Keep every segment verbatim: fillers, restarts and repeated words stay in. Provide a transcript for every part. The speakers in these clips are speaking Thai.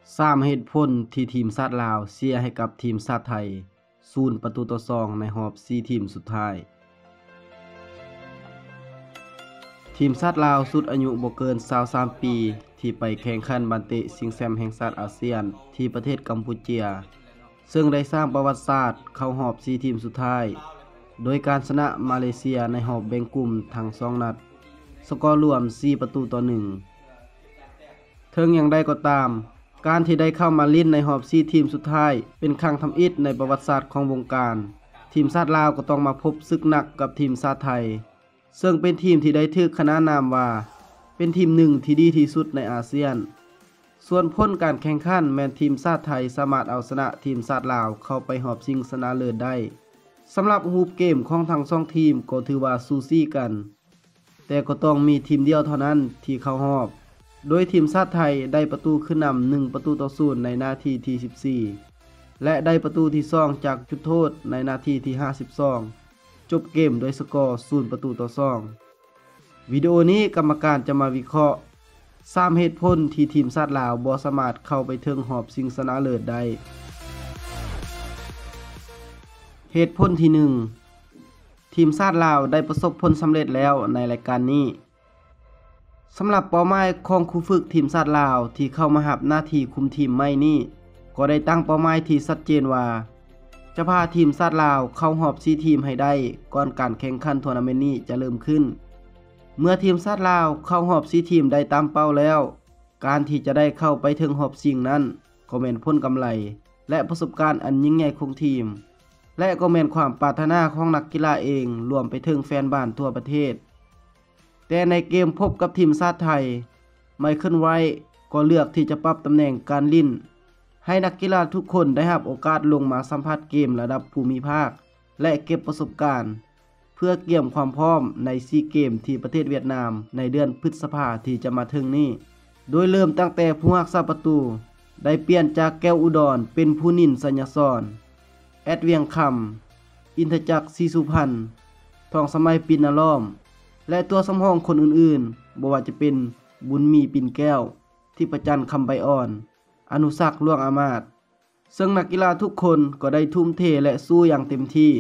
สามเหตุผลที่ทีมชาติลาวเสียให้กับทีมชาติไทยศูนย์ประตูต่อสองในรอบสี่ทีมสุดท้าย ทีมชาติลาวสุดอายุบ่เกินยี่สิบสามปีที่ไปแข่งขันบันเตะชิงแชมป์แห่งชาติอาเซียนที่ประเทศกัมพูเชียซึ่งได้สร้างประวัติศาสตร์เข้ารอบสี่ทีมสุดท้ายโดยการชนะมาเลเซียในรอบแบ่งกลุ่มทั้งสองนัดสกอร์รวมสี่ประตูต่อหนึ่งถึงอย่างใดก็ตามการที่ได้เข้ามาลิ้นในรอบสี่ทีมสุดท้ายเป็นครั้งทำอิฐในประวัติศาสตร์ของวงการทีมชาติลาวก็ต้องมาพบศึกหนักกับทีมชาติไทยซึ่งเป็นทีมที่ได้ถูกขนานนามว่าเป็นทีมหนึ่งที่ดีที่สุดในอาเซียนส่วนผลการแข่งขันแม้นทีมชาติไทยสามารถเอาชนะทีมชาติลาวเข้าไปรอบชิงชนะเลิศได้สำหรับรูปเกมของทั้งสองทีมก็ถือว่าสูสีกันแต่ก็ต้องมีทีมเดียวเท่านั้นที่เข้ารอบโดยทีมชาติไทยได้ประตูขึ้นนำหนึ่งประตูต่อศูนย์ในนาทีที่สิบสี่และได้ประตูที่สองจากจุดโทษในนาทีที่ห้าสิบสองจบเกมด้วยสกอร์ศูนย์ประตูต่อสองวิดีโอนี้กรรมการจะมาวิเคราะห์สามเหตุผลที่ทีมชาติลาวบ่สามารถเข้าไปถึงรอบชิงชนะเลิศได้เหตุผลที่หนึ่งทีมชาติลาวได้ประสบผลสำเร็จแล้วในรายการนี้สำหรับเป้าหมายของครูฝึกทีมชาติลาวที่เข้ามารับหน้าที่คุมทีมใหม่นี้ก็ได้ตั้งเป้าหมายที่ชัดเจนว่าจะพาทีมชาติลาวเข้ารอบสี่ทีมให้ได้ก่อนการแข่งขันทัวร์นาเมนต์นี้จะเริ่มขึ้นเมื่อทีมชาติลาวเข้ารอบสี่ทีมได้ตามเป้าแล้วการที่จะได้เข้าไปถึงรอบชิงนั้นก็แม่นผลกำไรและประสบการณ์อันยิ่งใหญ่ของทีมและก็แม่นความปรารถนาของนักกีฬาเองรวมไปถึงแฟนบ้านทั่วประเทศแต่ในเกมพบกับทีมชาติไทยไมเคิลไวท์ก็เลือกที่จะปรับตำแหน่งการลิ้นให้นักกีฬาทุกคนได้รับโอกาสลงมาสัมผัสเกมระดับภูมิภาคและเก็บประสบการณ์เพื่อเกี่ยมความพร้อมในซีเกมที่ประเทศเวียดนามในเดือนพฤษภาคมที่จะมาถึงนี้โดยเริ่มตั้งแต่ผู้รักษาประตูได้เปลี่ยนจากแก้วอุดรเป็นผู้นินสัญญาสอนแอดเวียงคำอินทจักรศรีสุพรรณทองสมัยปินนล้อมและตัวสำรองคนอื่นๆบ่ว่าจะเป็นบุญมีปิ่นแก้วที่ประจันคำใบอ่อนอนุศักดิ์ล่วงอามาตย์ซึ่งนักกีฬาทุกคนก็ได้ทุ่มเทและสู้อย่างเต็มที่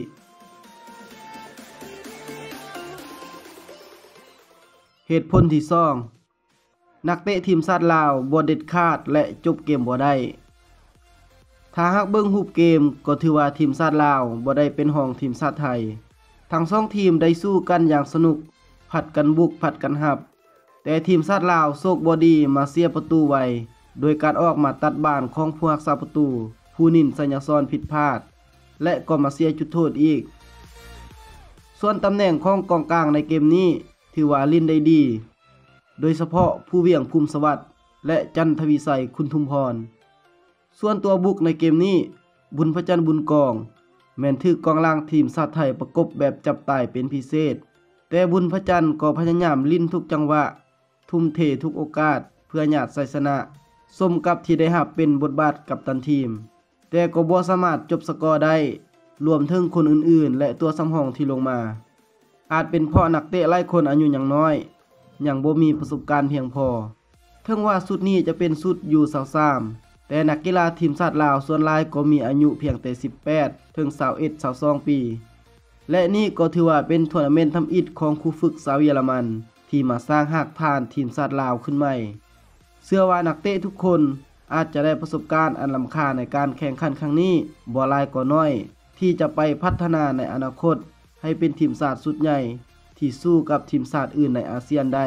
เหตุผลที่สองนักเตะทีมชาติลาวบ่เด็ดขาดและจบเกมบ่ได้ถ้าหากเบิ่งรูปเกมก็ถือว่าทีมชาติลาวบ่ได้เป็นรองทีมชาติไทยทั้งสองทีมได้สู้กันอย่างสนุกผัดกันบุกผัดกันหับแต่ทีมชาติลาวโชคบ่ดีมาเสียประตูไวโดยการออกมาตัดบ้านของผู้รักษาประตูผู้นินสัญญาซ้อนผิดพลาดและก็มาเสียจุดโทษอีกส่วนตำแหน่งของกองกลางในเกมนี้ถือว่าลิ้นได้ดีโดยเฉพาะผู้เวียงภูมิสวัสดิ์และจันทวิไสคุณทุมพรส่วนตัวบุกในเกมนี้บุญพระจันทร์บุญกองแม่นถือกองหลังทีมชาติไทยประกบแบบจับตายเป็นพิเศษแต่บุญพระจันทร์ก็พยายามลิ้นทุกจังหวะทุ่มเททุกโอกาสเพื่อหยาดชัยชนะสมกับที่ได้รับเป็นบทบาทกัปตันทีมแต่ก็บ่สามารถจบสกอร์ได้รวมถึงคนอื่นๆและตัวสำรองที่ลงมาอาจเป็นเพราะนักเตะหลายคนอายุยังน้อยยังบ่มีประสบการณ์เพียงพอถึงว่าสุดนี้จะเป็นสุดอยู่ยี่สิบสามแต่นักกีฬาทีมชาติลาวส่วนหลายก็มีอายุเพียงแต่สิบแปดถึงยี่สิบเอ็ด ยี่สิบสองปีและนี่ก็ถือว่าเป็นทัวร์นาเมนต์ทำอิฐของครูฝึกชาวเยอรมันที่มาสร้างรากฐานทีมชาติลาวขึ้นใหม่เชื่อว่านักเตะทุกคนอาจจะได้ประสบการณ์อันล้ำค่าในการแข่งขันครั้งนี้บ่หลายก็น้อยที่จะไปพัฒนาในอนาคตให้เป็นทีมชาติสุดใหญ่ที่สู้กับทีมชาติอื่นในอาเซียนได้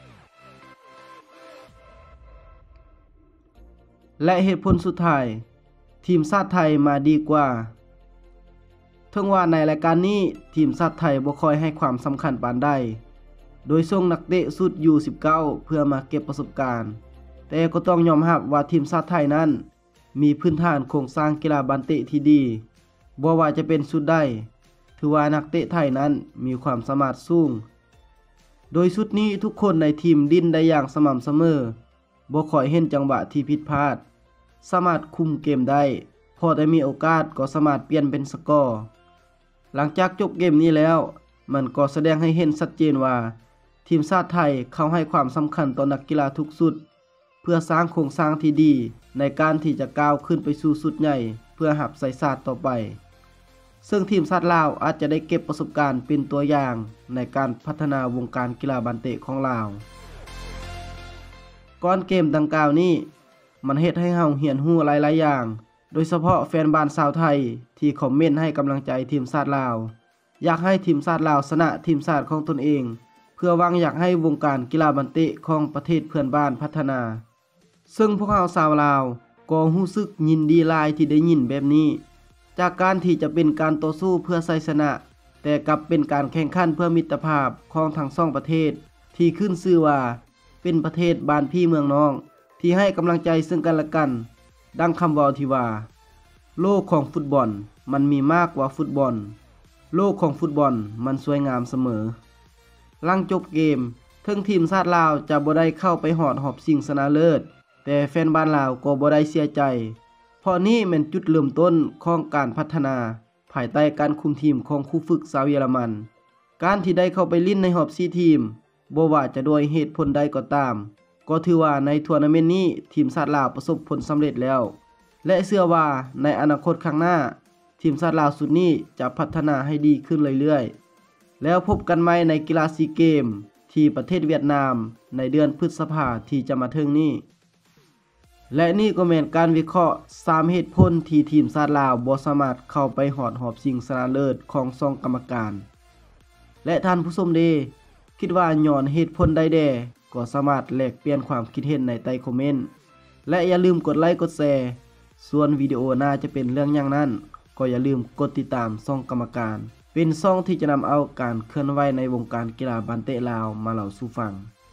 และเหตุผลสุดท้ายทีมชาติไทยมาดีกว่าถึงว่าในรายการนี้ทีมชาติไทยบ่ค่อยให้ความสำคัญปานใดโดยส่งนักเตะสุดยูสิบเก้าเพื่อมาเก็บประสบการณ์แต่ก็ต้องยอมรับว่าทีมชาติไทยนั้นมีพื้นฐานโครงสร้างกีฬาบันเตะที่ดีบ่ว่าจะเป็นสุดใดถือว่านักเตะไทยนั้นมีความสามารถสูงโดยสุดนี้ทุกคนในทีมดิ้นได้อย่างสม่ำเสมอบ่ค่อยเห็นจังหวะที่ผิดพลาดสามารถคุมเกมได้พอได้มีโอกาสก็สามารถเปลี่ยนเป็นสกอร์หลังจากจบเกมนี้แล้วมันก็แสดงให้เห็นชัดเจนว่าทีมชาติไทยเขาให้ความสำคัญต่อนักกีฬาทุกสุดเพื่อสร้างโครงสร้างที่ดีในการที่จะก้าวขึ้นไปสู่สุดใหญ่เพื่อหับใส่ชาติต่อไปซึ่งทีมชาติลาวอาจจะได้เก็บประสบการณ์เป็นตัวอย่างในการพัฒนาวงการกีฬาบาสเตะของลาวก่อนเกมดังกล่าวนี้มันเฮ็ดให้เฮาเรียนรู้หลายๆอย่างโดยเฉพาะแฟนบ้านชาวไทยที่คอมเมนต์ให้กำลังใจทีมชาติลาวอยากให้ทีมชาติลาวชนะทีมชาติของตนเองเพื่อหวังอยากให้วงการกีฬาบาสเตะของประเทศเพื่อนบ้านพัฒนาซึ่งพวกเราชาวลาวก็รู้สึกยินดีหลายที่ได้ยินแบบนี้จากการที่จะเป็นการต่อสู้เพื่อชัยชนะแต่กลับเป็นการแข่งขันเพื่อมิตรภาพของทั้งสองประเทศที่ขึ้นชื่อว่าเป็นประเทศบ้านพี่เมืองน้องที่ให้กำลังใจซึ่งกันและกันดังคำเว้าที่ว่าโลกของฟุตบอลมันมีมากกว่าฟุตบอลโลกของฟุตบอลมันสวยงามเสมอหลังจบเกมถึงทีมชาติลาวจะบ่ได้เข้าไปหอดหอบชิงชนะเลิศแต่แฟนบ้านลาวก็บ่ได้เสียใจเพราะนี่แม่นจุดเริ่มต้นของการพัฒนาภายใต้การคุมทีมของครูฝึกชาวเยอรมันการที่ได้เข้าไปลิ้นในรอบสี่ทีมบ่ว่าจะด้วยเหตุผลใดก็ตามก็ถือว่าในทัวร์นาเมนต์นี้ทีมชาติลาวประสบผลสำเร็จแล้วและเชื่อว่าในอนาคตข้างหน้าทีมชาติลาวสุดนี้จะพัฒนาให้ดีขึ้นเรื่อยๆแล้วพบกันใหม่ในกีฬาซีเกมที่ประเทศเวียดนามในเดือนพฤษภาคมที่จะมาถึงนี้และนี่ก็แม่นการวิเคราะห์สามเหตุผลที่ทีมชาติลาวบ่สามารถเข้าไปหอดหอบชิงชนะเลิศของสองกรรมการและท่านผู้ชมเดคิดว่าย้อนเหตุผลใดแดก็สามารถแลกเปลี่ยนความคิดเห็นในใต้คอมเมนต์และอย่าลืมกดไลค์กดแชร์ส่วนวิดีโอหน้าจะเป็นเรื่องอย่างนั้นก็อย่าลืมกดติดตามช่องกรรมการเป็นช่องที่จะนำเอาการเคลื่อนไหวในวงการกีฬาบาสเตะลาวมาเล่าสู่ฟัง